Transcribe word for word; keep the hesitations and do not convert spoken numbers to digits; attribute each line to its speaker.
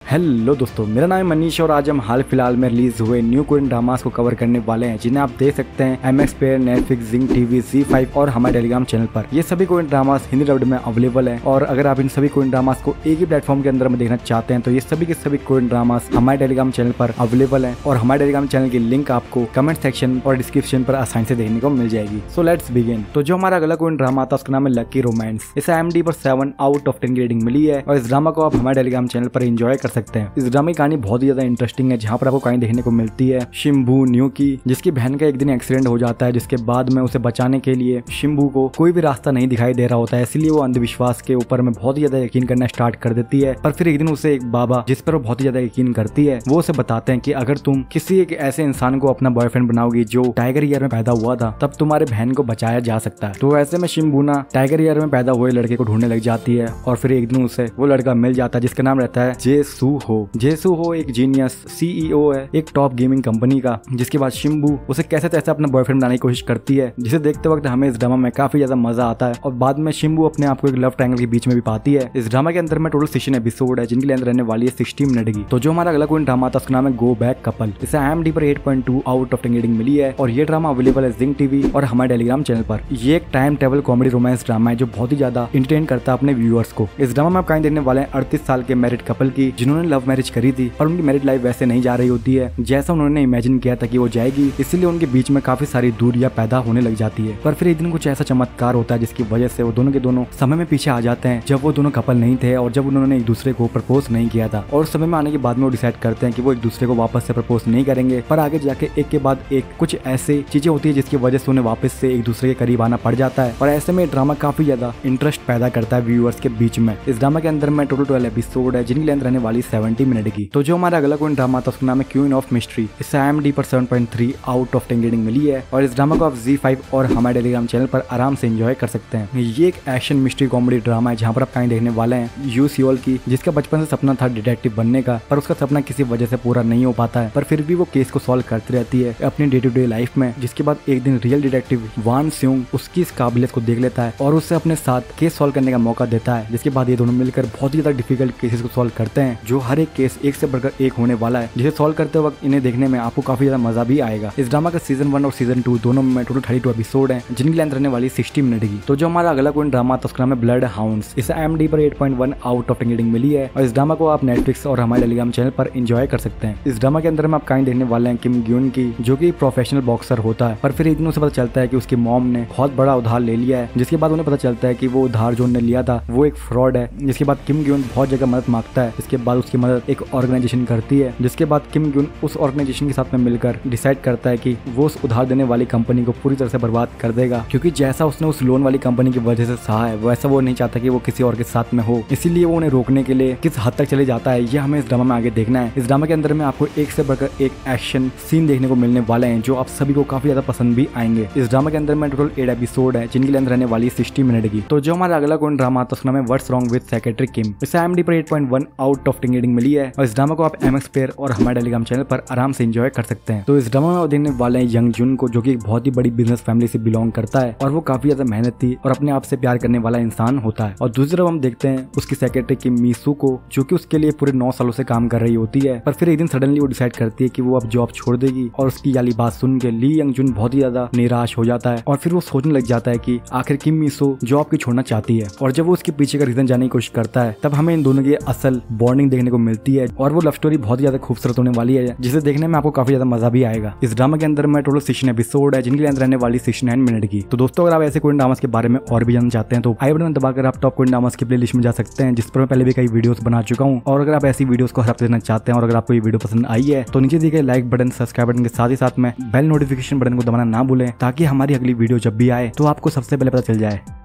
Speaker 1: Hello दोस्तों, मेरा नाम है मनीष और आज हम हाल फिलहाल में रिलीज हुए न्यू कोरियन ड्रामास को कवर करने वाले हैं, जिन्हें आप देख सकते हैं M X player, Netflix, Zing TV, Zee five और हमारे टेलीग्राम चैनल पर। ये सभी कोरियन ड्रामास हिंदी डब्ड में अवेलेबल है और अगर आप इन सभी कोरियन ड्रामास को एक ही प्लेटफॉर्म के अंदर में देखना चाहते हैं तो ये सभी के सभी कोरियन ड्रामास हमारे टेलीग्राम चैनल पर अवेलेबल है और हमारे टेलीग्राम चैनल की लिंक आपको कमेंट सेक्शन और डिस्क्रिप्शन पर आसानी से देखने को मिल जाएगी। So let's begin. तो जो हमारा अगला कोरियन ड्रामा था उसका नाम है लकी रोमांस। इसे आई एम डी पर सेवन आउट ऑफ टेन की रेटिंग मिली है और इस ड्रामा को आप हमारे टेलीग्राम चैनल पर एंजॉय कर सकते हैं। इस ड्रामा कहानी बहुत ही ज्यादा इंटरेस्टिंग है, जहाँ पर आपको कहानी देखने को मिलती है शिम्बू न्यू की, जिसकी बहन का एक दिन एक्सीडेंट हो जाता है, जिसके बाद में उसे बचाने के लिए शिम्बू को कोई भी रास्ता नहीं दिखाई दे रहा होता है, इसलिए वो अंधविश्वास के ऊपर में बहुत ही ज्यादा यकीन करना स्टार्ट कर देती है। पर फिर एक दिन उसे एक बाबा, जिस पर वो बहुत ही ज्यादा यकीन करती है, वो उसे बताते हैं कि अगर तुम किसी एक ऐसे इंसान को अपना बॉयफ्रेंड बनाओगी जो टाइगर ईयर में पैदा हुआ था, तब तुम्हारे बहन को बचाया जा सकता है। तो ऐसे में शिम्बू ना टाइगर ईयर में पैदा हुए लड़के को ढूंढने लग जाती है और फिर एक दिन उसे वो लड़का मिल जाता है जिसका नाम रहता है जेसू हो। जेसू हो एक जीनियस सीईओ है एक टॉप गेमिंग कंपनी का, जिसके बाद शिम्बू उसे कैसे तैसे अपना बॉयफ्रेंड बनाने की कोशिश करती है, जिसे देखते वक्त हमें इस ड्रामा में काफी ज्यादा मजा आता है और बाद में शिम्बू अपने आप को एक लव ट्रायंगल के बीच में भी पाती है। इस ड्रामा के अंदर में टोटल सिक्सटीन एपिसोड है, जिनकी लेंथ रहने वाली है सिक्सटी मिनट की। तो जो हमारा अगला कोई ड्रामा था उसका नाम है गो बैक कपल। इसे आई एम डी पर eight point two out of ten rating मिली है और ये ड्रामा अवेलेबल है जिंग टीवी और हमारे टेलीग्राम चैनल पर। ये एक time travel comedy romance drama है जो बहुत ही ज्यादा एंटरटेन करता है अपने व्यूअर्स को। इस ड्रामा में आप कहानी देखने वाले हैं अड़तीस साल के मैरिड कपल की, जिन्होंने लव मैरिज करी थी और उनकी मैरिड लाइफ वैसे नहीं जा रही होती है जैसा उन्होंने इमेजिन किया था कि वो जाएगी, इसीलिए उनके बीच में काफी सारी दूरियां पैदा होने लग जाती है। पर फिर एक दिन कुछ ऐसा चमत्कार होता है जिसकी वजह से वो दोनों के दोनों समय में पीछे आ जाते हैं, जब वो दोनों कपल नहीं थे और जब उन्होंने एक दूसरे को प्रपोज नहीं किया था। और समय में आने के बाद में वो डिसाइड करते हैं कि वो एक दूसरे को वापस से प्रपोज नहीं करेंगे, पर आगे जाके एक के बाद एक कुछ ऐसे चीजें होती है जिसकी वजह से उन्हें वापस से एक दूसरे के करीब आना पड़ जाता है और ऐसे में ड्रामा काफी ज्यादा इंटरेस्ट पैदा करता है व्यूअर्स के बीच में। इस ड्रामा के अंदर में टोटल ट्वेल्व एपिसोड है, जिनकी लेंथ रहने वाली सेवेंटी मिनट की। तो जो हमारा अगला कोई ड्रामा था उसका नाम है क्वीन ऑफ मिस्ट्री। इसे आई एम डी पर seven point three out of ten rating मिली है और इस ड्रामा को आप ज़ी फाइव और हमारे टेलीग्राम चैनल पर आराम से एंजॉय कर सकते हैं। ये एक एक्शन मिस्ट्री कॉमेडी ड्रामा है, जहाँ पर आप कहानी देखने वाले हैं यू सियोल की, जिसका बचपन से सपना था डिटेक्टिव बनने का, पर उसका सपना किसी वजह से पूरा नहीं हो पाता है, पर फिर भी वो केस को सॉल्व करती रहती है अपनी डे टू डे लाइफ में। जिसके बाद एक दिन रियल डिटेक्टिव वान स्योंग उसकी इस काबिलियत को देख लेता है और उससे अपने साथ केस सॉल्व करने का मौका देता है। जिसके बाद ये दोनों मिलकर बहुत ही ज्यादा डिफिकल्ट केसेस को सॉल्व करते हैं, जो हर एक केस एक से बढ़कर एक होने वाला है, जिसे सॉल्व करते वक्त इन्हें देखने में आपको काफी ज्यादा मजा भी आएगा। इस ड्रामा का सीजन वन और सीजन टू दोनों में टोटल थर्टी टू एपिसोड है, जिनकी लेंथ रहने वाली सिक्सटी मिनट की। तो जो हमारा अगला कोई ड्रामा था उसका नाम है ब्लड हाउंड्स। इसे आई एम डी पर eight point one out of ten rating मिली है और इस ड्रामा को आप नेटफ्लिक्स और हमारे टेलीग्राम चैनल पर एंजॉय कर सकते हैं। इस ड्रामा के अंदर में आप कहानी देखने वाले हैं किम ग्यून की, जो कि प्रोफेशनल बॉक्सर होता है, पर फिर एक दिन उसे पता चलता है कि उसकी मॉम ने बहुत बड़ा उधार ले लिया है। जिसके बाद उन्हें पता चलता है कि वो उधार जो उन्होंने लिया था वो एक फ्रॉड है। जिसके बाद किम ग्यून बहुत जगह मदद मांगता है, इसके बाद उसकी मदद एक ऑर्गेनाइजेशन करती है। जिसके बाद किम ग्यून उस ऑर्गेनाइजेशन के साथ में मिलकर डिसाइड करता है कि वो उस उधार देने वाली कंपनी को पूरी तरह से बर्बाद कर देगा, क्योंकि जैसा उसने उस लोन वाली कंपनी की वजह से सहा है वैसा वो नहीं चाहता कि वो किसी और के साथ में हो, इसीलिए वो उन्हें रोकने के लिए किस हद तक चले जाता है ये हमें इस ड्रामा में आगे देखना है। इस ड्रामा के अंदर में आपको एक से बढ़कर एक एक्शन सीन देखने को मिलने वाले हैं, जो आप सभी को काफी ज्यादा पसंद भी आएंगे। इस ड्रामा के अंदर में टोटल एट एपिसोड है, जिनकी लेंथ रहने वाली सिक्सटी मिनट की। तो जो हमारा अगला कोई ड्रामा था उसका नाम है what's wrong with secretary Kim. इसे आई एम डी पर eight point one out of ten rating मिली है और इस ड्रामा को आप एम एक्स प्लेयर और हमारे टेलीग्राम चैनल पर आराम से एंजॉय कर सकते हैं। तो इस ड्रामा में देखने वाले हैं यंग जुन को, जो कि एक बहुत ही बड़ी बिजनेस फैमिली से बिलोंग करता है और वो काफी ज्यादा मेहनती और अपने आप से प्यार करने वाला इंसान होता है। और दूसरी तरफ हम देखते हैं उसकी सेक्रेटरी की मीसू को, जो कि उसके लिए पूरे नौ सालों से काम कर रही होती है, पर फिर एक दिन सडनली वो डिसाइड करती है कि वो अब जॉब छोड़ देगी और उसकी वाली बात सुन के ली यंग जुन बहुत ही ज्यादा निराश हो जाता है और फिर वो सोचने लग जाता है कि आखिर किम मीसू जॉब की छोड़ना चाहती है। और जब वो उसके पीछे का रीजन जानने की कोशिश करता है तब हमें इन दोनों की असल बॉन्डिंग देखने को मिलती है और वो लव स्टोरी बहुत ही ज्यादा खूबसूरत होने वाली है, जिसे देखने में आपको काफी ज्यादा मजा भी आएगा। इस ड्रामा के अंदर में टोटल सिक्सटीन एपिसोड है, जिनकी लेंथ रहने वाली सिक्सटी नाइन मिनट की। तो दोस्तों, अगर आप ऐसे कोरियन ड्रामास के बारे में और भी जानना चाहते हैं तो आई बटन दबाकर आप टॉप कोरियन ड्रामास की प्लेलिस्ट में जा सकते हैं, जिस पर मैं पहले भी कई वीडियोस बना चुका हूं। और अगर आप ऐसी वीडियोस को हर हफ्ते देखना चाहते हैं और अगर आपको ये वीडियो पसंद आई है तो नीचे दिए गए लाइक बटन, सब्सक्राइब बटन के साथ ही साथ में बेल नोटिफिकेशन बटन को दबाना ना भूलें, ताकि हमारी अगली वीडियो जब भी आए तो आपको सबसे पहले पता चल जाए।